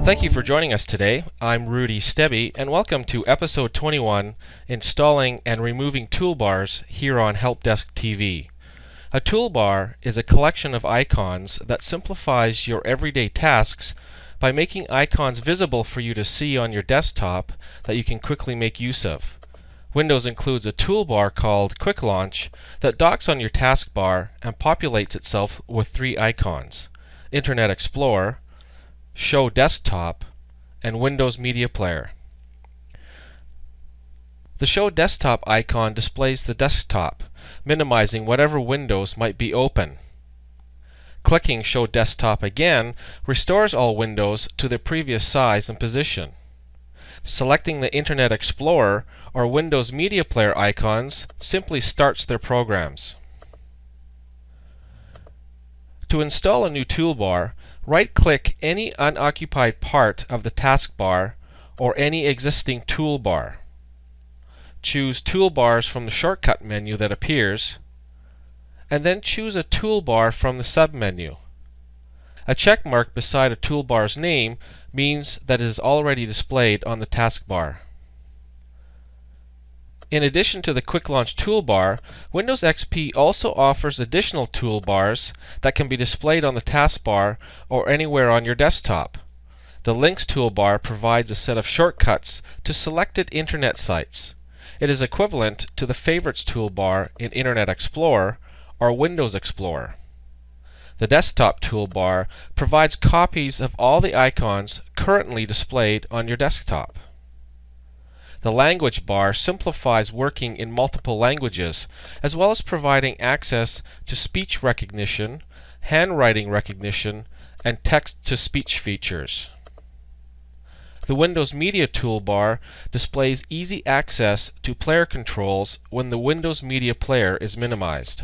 Thank you for joining us today. I'm Rudy Stebby, and welcome to episode 21, Installing and Removing Toolbars here on HelpDeskTV. A toolbar is a collection of icons that simplifies your everyday tasks by making icons visible for you to see on your desktop that you can quickly make use of. Windows includes a toolbar called Quick Launch that docks on your taskbar and populates itself with three icons: Internet Explorer, Show Desktop, and Windows Media Player. The Show Desktop icon displays the desktop, minimizing whatever windows might be open. Clicking Show Desktop again restores all windows to their previous size and position. Selecting the Internet Explorer or Windows Media Player icons simply starts their programs. To install a new toolbar, right-click any unoccupied part of the taskbar or any existing toolbar. Choose Toolbars from the shortcut menu that appears, and then choose a toolbar from the submenu. A check mark beside a toolbar's name means that it is already displayed on the taskbar. In addition to the Quick Launch toolbar, Windows XP also offers additional toolbars that can be displayed on the taskbar or anywhere on your desktop. The Links toolbar provides a set of shortcuts to selected Internet sites. It is equivalent to the Favorites toolbar in Internet Explorer or Windows Explorer. The Desktop toolbar provides copies of all the icons currently displayed on your desktop. The Language bar simplifies working in multiple languages, as well as providing access to speech recognition, handwriting recognition, and text-to-speech features. The Windows Media toolbar displays easy access to player controls when the Windows Media Player is minimized.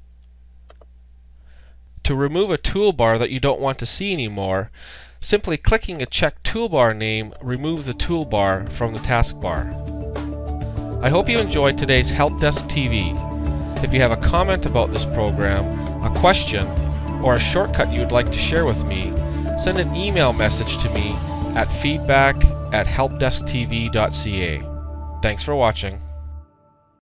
To remove a toolbar that you don't want to see anymore, simply clicking a checked toolbar name removes the toolbar from the taskbar. I hope you enjoyed today's HelpDeskTV. If you have a comment about this program, a question, or a shortcut you would like to share with me, send an email message to me at feedback@helpdesktv.ca. Thanks for watching.